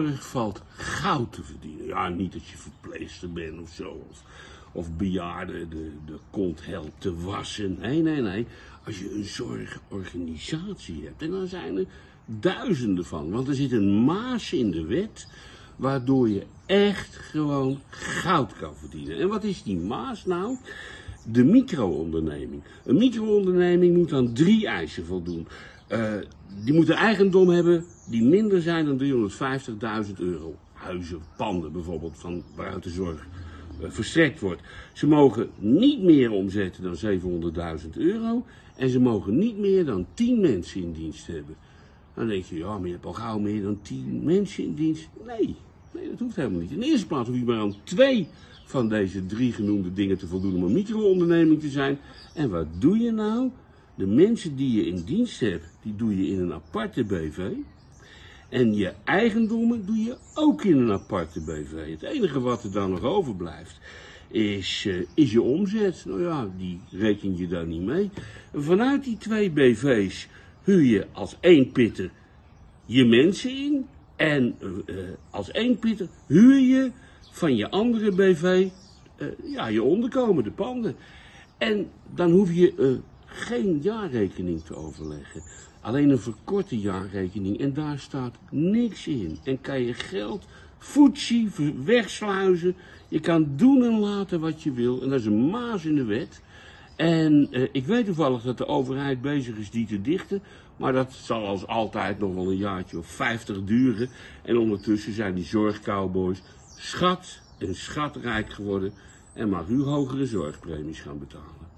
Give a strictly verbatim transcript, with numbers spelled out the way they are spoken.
valt goud te verdienen. Ja, niet dat je verpleegster bent of zo. Of, of bejaarden de, de kont helpt te wassen. Nee, nee, nee. Als je een zorgorganisatie hebt. En dan zijn er duizenden van. Want er zit een maas in de wet. Waardoor je echt gewoon goud kan verdienen. En wat is die maas nou? De micro-onderneming. Een micro-onderneming moet aan drie eisen voldoen. Uh, die moeten eigendom hebben die minder zijn dan driehonderdvijftigduizend euro. Huizen, panden bijvoorbeeld, van waaruit de zorg uh, verstrekt wordt. Ze mogen niet meer omzetten dan zevenhonderdduizend euro. En ze mogen niet meer dan tien mensen in dienst hebben. Dan denk je, ja, maar je hebt al gauw meer dan tien mensen in dienst. Nee, nee, dat hoeft helemaal niet. In de eerste plaats hoef je maar aan twee van deze drie genoemde dingen te voldoen om een micro-onderneming te zijn. En wat doe je nou? De mensen die je in dienst hebt, die doe je in een aparte B V. En je eigendommen doe je ook in een aparte B V. Het enige wat er dan nog overblijft is, uh, is je omzet. Nou ja, die reken je daar niet mee. Vanuit die twee B V's huur je als één pitter je mensen in. En uh, als één pitter huur je van je andere B V uh, ja, je onderkomen, de panden. En dan hoef je uh, geen jaarrekening te overleggen. Alleen een verkorte jaarrekening en daar staat niks in. En kan je geld voetsie wegsluizen. Je kan doen en laten wat je wil. En dat is een maas in de wet. En uh, ik weet toevallig dat de overheid bezig is die te dichten. Maar dat zal als altijd nog wel een jaartje of vijftig duren. En ondertussen zijn die zorgcowboys schat en schatrijk geworden. En mag u hogere zorgpremies gaan betalen.